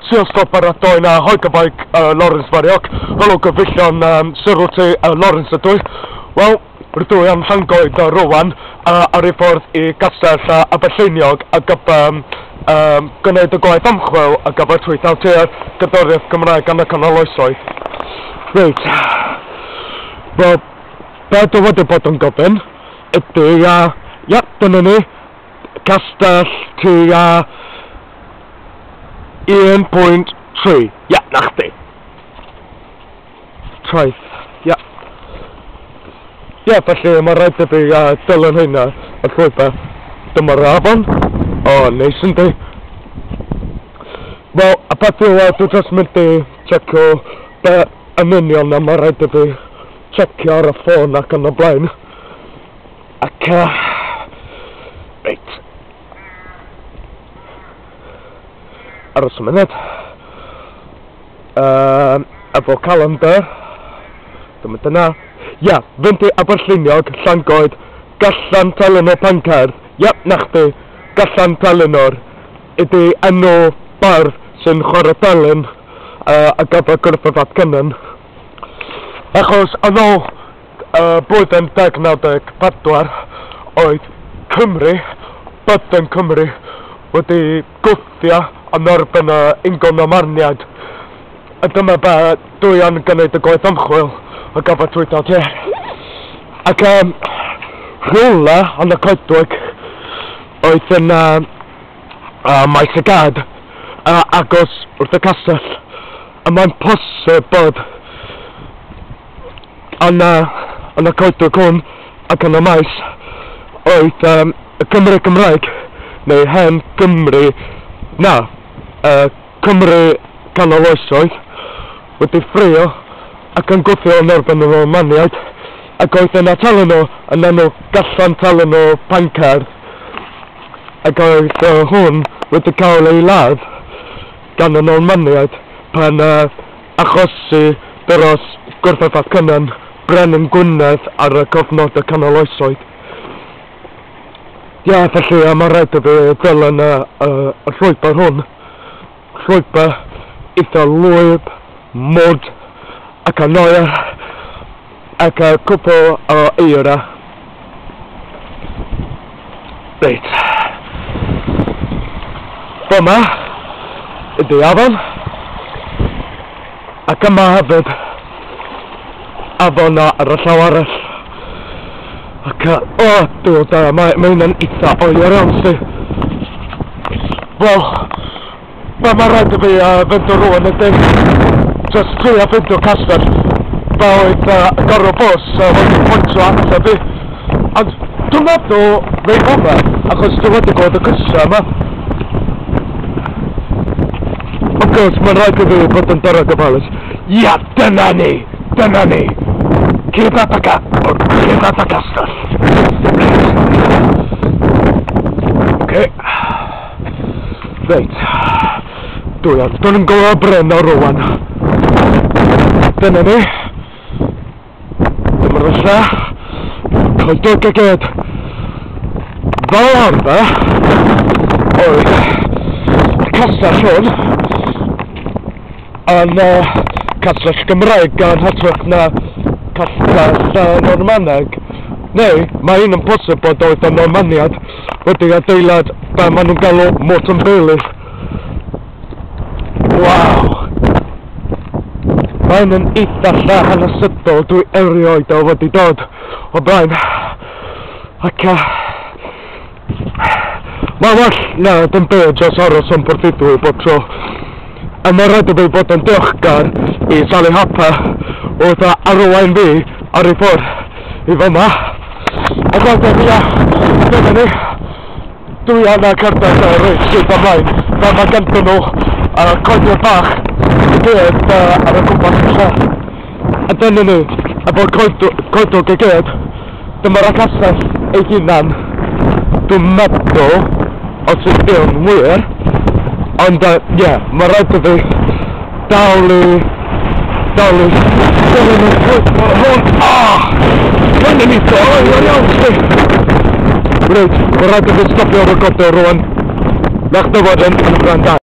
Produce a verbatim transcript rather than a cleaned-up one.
Trio stop ar atoen a hoicabike uh, Lawrence Fariog, holo gyfeillion um, Sirlty uh, Lawrence ydw. Wel, rydw i am llangoed uh, rwan uh, ar ei ffordd i gastell uh, Aberlleiniog a gyf um, um, gwneud y gwaith ymchwil a gyfer tweithio tu'r Gydoriaeth Gymraeg gan y Canol Oesoedd. Reit. Wel, be dwi wedi bod yn gofyn ydy, uh, ia, dyna ni, castell tu uh, un pwynt tri. Ia, na chdi. Traeth, ia. Ia, felly mae rhaid i fi uh, dilyn hynna y llwybr. Dyma'r afon. O, neis yndi. Wel, a beth yw, uh, dwi jyst mynd i checio be yn union a mae rhaid i fi checio ar y ffôn ac yn y blaen. Ac, uh, reit. Aros y munud. Uh, efo calendar. Dyma dyna. Ia, fynd i Aberlleiniog, Llangoed, Gallan Telenor Pancair. Ia, na chdi, Gallan Telenor. Ydy enw bardd sy'n chwarae Delyn uh, a gyfer gwrthod at Cynan. Achos yn ôl uh, blwyddyn deg naw deg pedwar oedd Cymru, Byddin Cymru, wedi gwthio yn erbyn y ungon o marniad. A dyma be dwi yn gwneud y gwaith ymchwil a gyfer tweithio te. Ac um, rhywle yn y coedwig oedd yn uh, uh, maes y gad uh, agos wrth y castell. A mae'n posib bod yn, uh, yn y coedwig hwn ac yn y maes oedd um, y Cymru Gymraeg neu hen Gymru, na, uh, Cymru Canol Oesoedd wedi ffrio ac yn gwthio yn erbyn y Romaniaid ac oedd yna Telenor yn enw Gallan Telenor Pancair ac oedd uh, hwn wedi cael ei ladd gan y Romaniaid pan uh, achosi dros gwrthod at Cynan Brenin Gwynedd ar y cofnod y Canol Oesoedd. Ia, felly a mae rhaid i fi dilyn y, y, y llwybr hwn. Llwybr eitha lwyb, mwd, ac anoer, ac a cwpl o eira. Reit. Fyma ydy afon, ac yma hefyd afon ar y llaw arall. Ac o, oh, dwi'n da, mae ma hynna'n eitha oer iawn si. Wel, ma mae rhaid i fi uh, fynd o rwan ydyn. Just trio fynd o castell. Fe oedd uh, gorau bus uh, wedi pwyntio ata fi. Ond dwi'n meddwl fe yma, achos dwi'n wedi gweld y cysia yma. Of course, mae'n rhaid i fi bod yn dara gyfalus. Ia, dyna ni, dyna ni. Cyd at y ca... Cyd at y castell. Oce. Reit. Dwi yn... Dwi'n yn gwybod bren o rwan. Dyna ni. Dyma'r lla. Coedwig y gyd. Fel arfer. Oedd... Y castell hwn. Yn... Uh, castell Gymraeg gan hytrach na... castell uh, Normaneg. Neu, mae un yn posib bod oedd y Normaniad wedi adeilad be maen nhw'n galw Morton Bailey. Waw! Mae'n yn eitha lle hanesyddol dwi erioed o wedi dod o blaen. Ac uh, mae well na dim byd os aros yn Porthidwy bob tro. A mae rhaid i fi bod yn diolchgar i Sally Harper oedd arwain fi ar ei ffordd i fyma. A gweld e fi a dyna ni. Dwi yna cerdded y reis sydd ymlaen. Fe mae gandyn nhw uh, coedio bach i gyd uh, ar y gwmpas y lle. A dyna ni, a bod coedwg y gyd, dyma'r castell ei hunan. Dwi'n meddwl, os ydyn wir, ond ie, uh, yeah, mae rhaid i fi dal i... dal i... dal i... hwn... Ah! Mae'n yn eitha oer iawn si! Reit, mae rhaid i fi stopio recordio rwan. Nach dy fod yn yn gwrando.